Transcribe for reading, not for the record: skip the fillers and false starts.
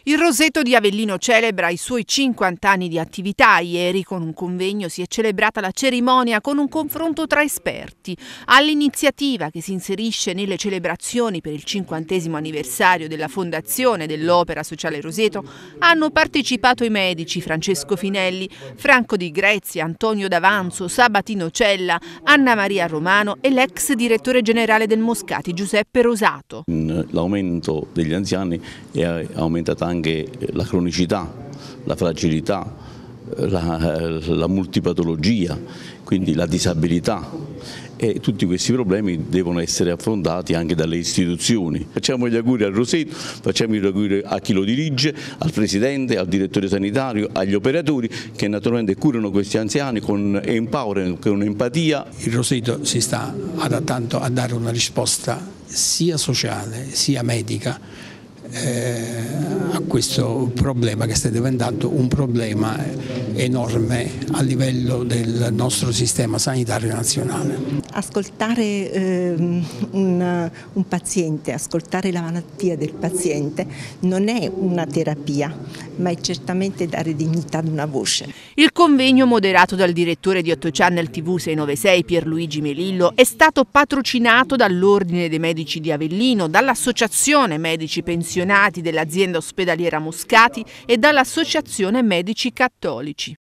Il Roseto di Avellino celebra i suoi 50 anni di attività. Ieri con un convegno si è celebrata la cerimonia con un confronto tra esperti. All'iniziativa, che si inserisce nelle celebrazioni per il 50° anniversario della fondazione dell'Opera Sociale Roseto, hanno partecipato i medici Francesco Finelli, Franco Di Grezia, Antonio D'Avanzo, Sabatino Cella, Anna Maria Romano e l'ex direttore generale del Moscati Giuseppe Rosato. L'aumento degli anziani è aumentata anche la cronicità, la fragilità, la multipatologia, quindi la disabilità, e tutti questi problemi devono essere affrontati anche dalle istituzioni. Facciamo gli auguri al Roseto, facciamo gli auguri a chi lo dirige, al presidente, al direttore sanitario, agli operatori che naturalmente curano questi anziani con empowerment, con empatia. Il Roseto si sta adattando a dare una risposta sia sociale sia medica a questo problema che sta diventando un problema enorme a livello del nostro sistema sanitario nazionale. Ascoltare un paziente, ascoltare la malattia del paziente non è una terapia, ma è certamente dare dignità ad una voce. Il convegno, moderato dal direttore di 8 Channel TV 696 Pierluigi Melillo, è stato patrocinato dall'Ordine dei Medici di Avellino, dall'Associazione Medici Pensionati dell'azienda ospedaliera Moscati e dall'Associazione Medici Cattolici.